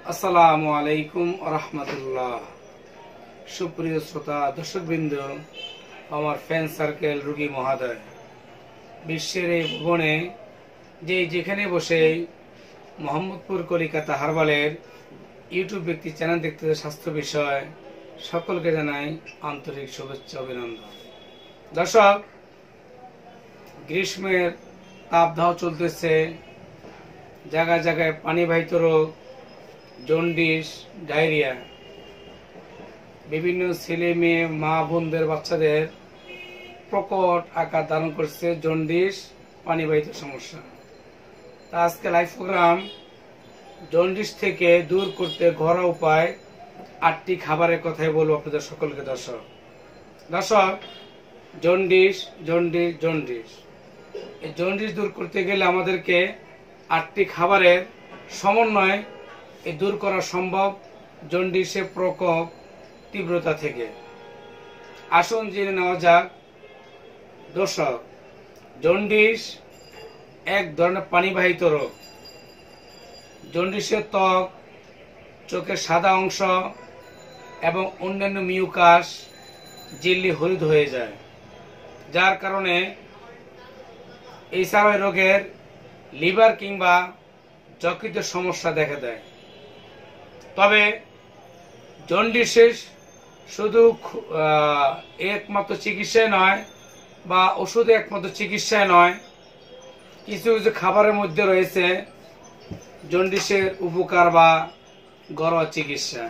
আসসালামু আলাইকুম রাহমাতুল্লাহ। সুপ্রিয় শ্রোতা দর্শকবৃন্দ, আমার ফ্যান সার্কেল রোগী মহোদয়, বিশ্বের এই ভুবনে যেখানে বসে মোহাম্মদপুর কলিকাতা হারবালের ইউটিউব ব্যক্তি চ্যানেল দেখতে স্বাস্থ্য বিষয় সকলকে জানাই আন্তরিক শুভেচ্ছা অভিনন্দন। দর্শক, গ্রীষ্মের তাপদাহ চলতেছে, জায়গায় জায়গায় পানিবাহিত রোগ, জন্ডিস, ডায়রিয়া, বিভিন্ন ছেলে মেয়ে মা বোনদের বাচ্চাদের প্রকট আকার ধারণ করছে জন্ডিস পানিবাহিত সমস্যা। তা আজকে লাইভ প্রোগ্রাম জন্ডিস থেকে দূর করতে ঘরোয়া উপায় 8টি খাবারের কথাই বলবো আপনাদের সকলকে। দর্শক, জন্ডিস জন্ডিস জন্ডিস এই জন্ডিস দূর করতে গেলে আমাদেরকে 8টি খাবারের সমন্বয় দূর করা সম্ভব জন্ডিসের প্রকোপ তীব্রতা থেকে। আসুন জেনে নেওয়া যাক। দর্শক, জন্ডিস এক ধরনের পানিবাহিত রোগ। জন্ডিসের ত্বক, চোখের সাদা অংশ এবং অন্যান্য মিউকাস ঝিল্লি হলুদ হয়ে যায়, যার কারণে এই রোগের লিভার কিংবা যকৃতের সমস্যা দেখা দেয়। তবে জন্ডিসের শুধু একমাত্র চিকিৎসায় নয় বা ওষুধে একমাত্র চিকিৎসায় নয়, কিছু কিছু খাবারের মধ্যে রয়েছে জন্ডিসের উপকার বা ঘরোয়া চিকিৎসা।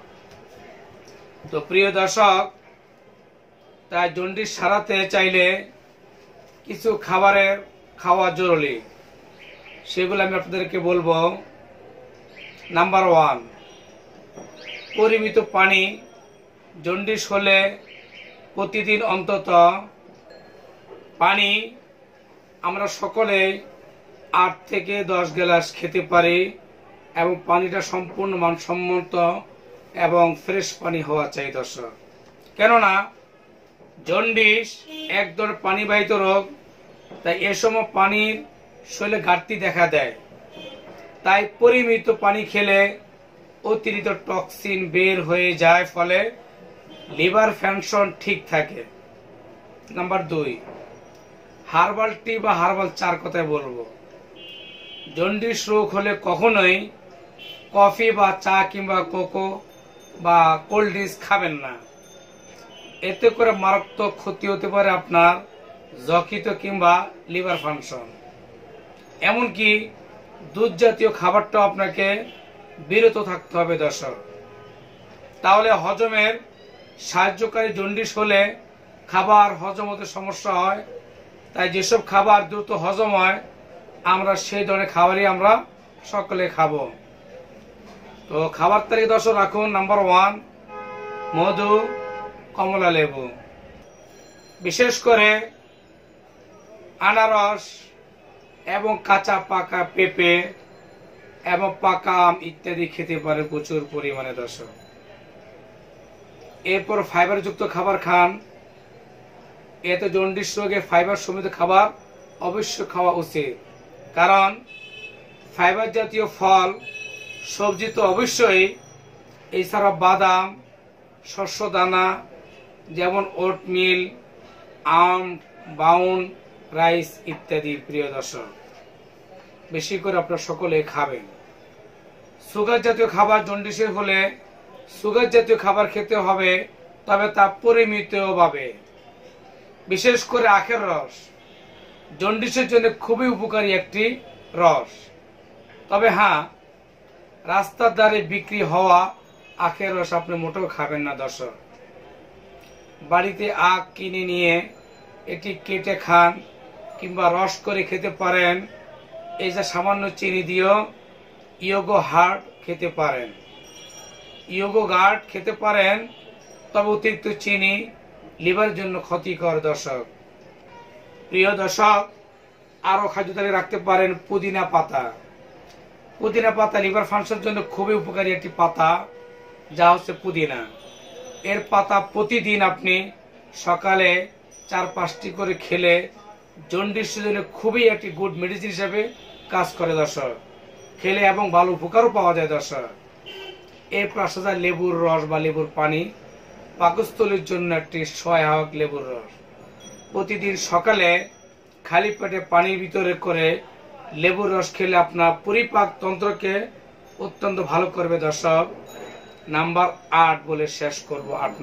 তো প্রিয় দর্শক, তাই জন্ডিস সারাতে চাইলে কিছু খাবারের খাওয়া জরুরি, সেগুলো আমি আপনাদেরকে বলবো। নাম্বার 1, পরিমিত পানি। জন্ডিস হলে প্রতিদিন অন্তত পানি আমরা সকলে 8 থেকে 10 গ্লাস খেতে পারি, এবং পানিটা সম্পূর্ণ মানসম্মত এবং ফ্রেশ পানি হওয়া চাই দর্শক। কেননা জন্ডিস এক ধরনের পানিবাহিত রোগ, তাই এ সময় পানির শরীরে ঘাটতি দেখা দেয়। তাই পরিমিত পানি খেলে অতিরিক্ত টক্সিন বের হয়ে যায়, ফলে লিভার ফাংশন ঠিক থাকে। নাম্বার 2, হার্বাল টি বা হার্বাল চার কথায় বলবো। জন্ডিস রোগ হলে কখনোই কফি বা চা কিংবা কোকো বা কোল্ড ড্রিঙ্কস খাবেন না। এতে করে মারাত্মক ক্ষতি হতে পারে আপনার যকৃত কিংবা লিভার ফাংশন। এমনকি দুধ জাতীয় খাবারটাও আপনাকে বিরত থাকতে হবে দর্শক। তাহলে হজমের সাহায্যকারী জন্ডিস হলে খাবার হজম হতে সমস্যা হয়। তাই যেসব খাবার দ্রুত হজম হয় আমরা সেই ধরনের খাবারই আমরা সকলে খাবো। তো খাবার তালিকা দর্শক রাখুন। নাম্বার 1, মধু, কমলা লেবু, বিশেষ করে আনারস এবং কাঁচা পাকা পেঁপে এবং পাকা আম ইত্যাদি খেতে পারে প্রচুর পরিমাণে দর্শক। এরপর ফাইবার যুক্ত খাবার খান। এতে জন্ডিস রোগে ফাইবার সমৃদ্ধ খাবার অবশ্যই খাওয়া উচিত, কারণ ফাইবার জাতীয় ফল সবজি তো অবশ্যই, এছাড়া বাদাম, শস্য দানা যেমন ওটমিল, আম, বাউন রাইস ইত্যাদি প্রিয় দর্শক বেশি করে আপনারা সকলে খাবেন। সুগার জাতীয় খাবার জন্ডিসের হলে সুগার জাতীয় খাবার খেতে হবে, তবে তা পরিমিতভাবে। বিশেষ করে আখের রস জন্ডিসের জন্য খুবই উপকারী একটি রস। তবে হ্যাঁ, রাস্তার ধারে বিক্রি হওয়া আখের রস আপনি মোটেও খাবেন না দর্শক। বাড়িতে আখ কিনে নিয়ে এটি কেটে খান কিংবা রস করে খেতে পারেন। এই যে সামান্য চিনি দিয়েও ইয়োগো হার্ট খেতে পারেন, তবে অতিরিক্ত চিনি লিভারের জন্য ক্ষতিকর দর্শক। প্রিয় দর্শক, আরো খাদ্য তালিকায় রাখতে পারেন পুদিনা পাতা। পুদিনা পাতা লিভার ফাংশনের জন্য খুবই উপকারী একটি পাতা, যা হচ্ছে পুদিনা। এর পাতা প্রতিদিন আপনি সকালে 4-5টি করে খেলে জন্ডিসের জন্য খুবই একটি গুড মেডিসিন হিসেবে কাজ করে দর্শক। খেলে এবং ভালো উপকারও পাওয়া যায় দর্শক। এরপর আসা যায় লেবুর রস বা লেবুর পানি। পাকস্থলীর জন্য একটি সহায়ক লেবুর রস। প্রতিদিন সকালে খালি পেটে পানির ভিতরে করে লেবুর রস খেলে আপনার পরিপাক তন্ত্রকে অত্যন্ত ভালো করবে দর্শক। নাম্বার 8 বলে শেষ করব। 8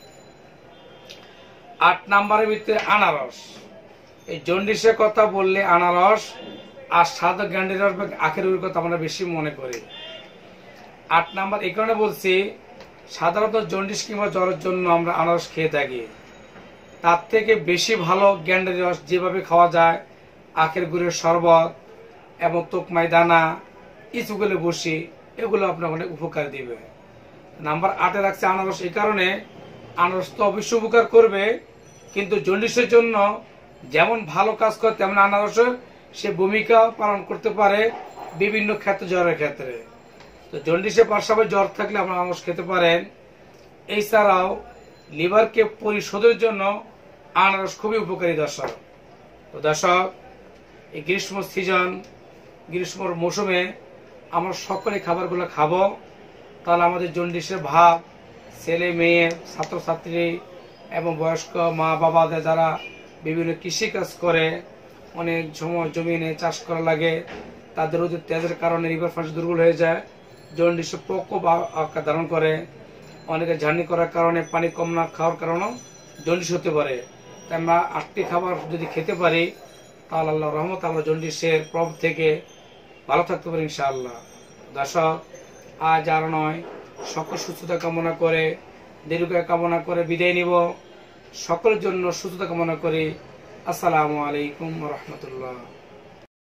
নাম্বারের ভিতরে আনারস। এই জন্ডিসের কথা বললে আনারস আর সাদা গ্যান্ডি রস বা আখের রসের কথা আমরা বেশি মনে করি। 8 নাম্বার এই কারণে বলছি, সাধারণত জন্ডিস কিংবা জ্বরের জন্য আমরা আনারস খেয়ে থাকি। তার থেকে বেশি ভালো গ্যান্ডি রস যেভাবে খাওয়া যায়, আখের গুড়ের শরবত এবং তোকমাই দানা, ইচুগুলো বসি, এগুলো আপনার অনেক উপকার দিবে। নাম্বার 8-এ রাখছে আনারস এই কারণে, আনারস তো অবশ্যই উপকার করবে, কিন্তু জন্ডিসের জন্য যেমন ভালো কাজ করে তেমন আনারসের সে ভূমিকা পালন করতে পারে বিভিন্ন ক্ষেত্রে, জ্বরের ক্ষেত্রে। তো জন্ডিসের পাশাপাশি জ্বর থাকলে আপনারা আনারস খেতে পারেন। এছাড়াও লিভারকে পরিশোধের জন্য আনারস খুবই উপকারী দর্শক। তো দর্শক, এই গ্রীষ্মর মৌসুমে আমরা সকলে খাবারগুলো খাবো, তাহলে আমাদের জন্ডিসের ভাব ছেলে মেয়ে, ছাত্রছাত্রী এবং বয়স্ক মা বাবাদের যারা বিভিন্ন কৃষিকাজ করে, অনেক সময় জমিনে চাষ করা লাগে, তাদেরও যে তেজের কারণে লিভার ফাংশন দুর্বল হয়ে যায়, জন্ডিসের প্রকোপ আকার ধারণ করে। অনেকে জার্নি করার কারণে, পানি কম না খাওয়ার কারণেও জন্ডিস হতে পারে। তাই আমরা 8টি খাবার যদি খেতে পারি, তাহলে আল্লাহর রহমত আমরা জন্ডিসের প্রভাব থেকে ভালো থাকতে পারি ইনশাআল্লাহ। দর্শক, আজ আর নয়, সকল সুস্থতা কামনা করে, দীর্ঘায়ু কামনা করে বিদায় নিব। সকলের জন্য সুস্থতা কামনা করি। আসসালামু আলাইকুম ওয়া রাহমাতুল্লাহ।